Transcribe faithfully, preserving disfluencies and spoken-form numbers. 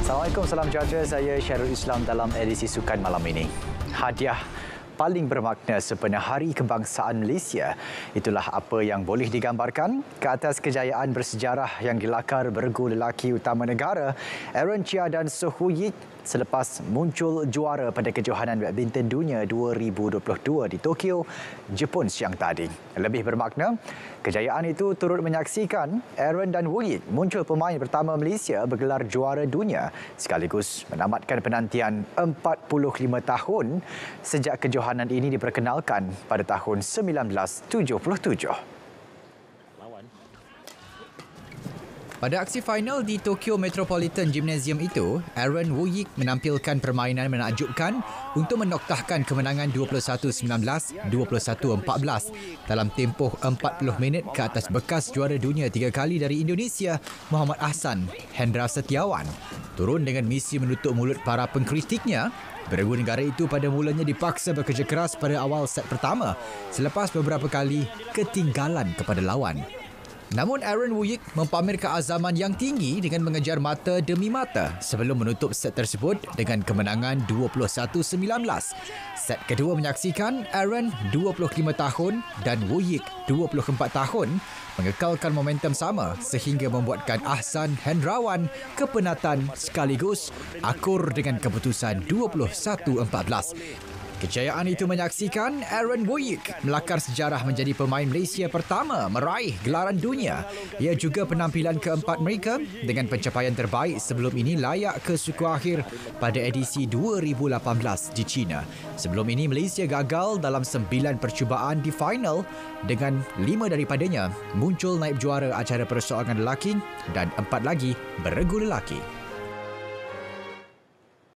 Assalamualaikum, salam sejahtera. Saya Syarul Islam dalam edisi Sukan malam ini. Hadiah paling bermakna sempena Hari Kebangsaan Malaysia. Itulah apa yang boleh digambarkan ke atas kejayaan bersejarah yang dilakar bergu lelaki utama negara Aaron Chia dan Soh Woo Yik selepas muncul juara pada kejohanan badminton dunia dua ribu dua puluh dua di Tokyo, Jepun siang tadi. Lebih bermakna, kejayaan itu turut menyaksikan Aaron dan Woo Yik muncul pemain pertama Malaysia bergelar juara dunia sekaligus menamatkan penantian empat puluh lima tahun sejak kejohanan ini diperkenalkan pada tahun seribu sembilan ratus tujuh puluh tujuh. Pada aksi final di Tokyo Metropolitan Gymnasium itu, Aaron Woo Yik menampilkan permainan menakjubkan untuk menoktahkan kemenangan dua puluh satu sembilan belas, dua puluh satu empat belas dalam tempoh empat puluh minit ke atas bekas juara dunia tiga kali dari Indonesia, Muhammad Ahsan Hendra Setiawan. Turun dengan misi menutup mulut para pengkritiknya, beregu negara itu pada mulanya dipaksa bekerja keras pada awal set pertama selepas beberapa kali ketinggalan kepada lawan. Namun Aaron Woo Yik mempamer keazaman yang tinggi dengan mengejar mata demi mata sebelum menutup set tersebut dengan kemenangan dua puluh satu sembilan belas. Set kedua menyaksikan Aaron dua puluh lima tahun dan Woo Yik dua puluh empat tahun mengekalkan momentum sama sehingga membuatkan Ahsan Hendrawan kepenatan sekaligus akur dengan keputusan dua puluh satu empat belas. Kejayaan itu menyaksikan Aaron Woo Yik melakar sejarah menjadi pemain Malaysia pertama meraih gelaran dunia. Ia juga penampilan keempat mereka dengan pencapaian terbaik sebelum ini layak ke suku akhir pada edisi dua ribu lapan belas di China. Sebelum ini Malaysia gagal dalam sembilan percubaan di final dengan lima daripadanya muncul naib juara acara persoalangan lelaki dan empat lagi beregu lelaki.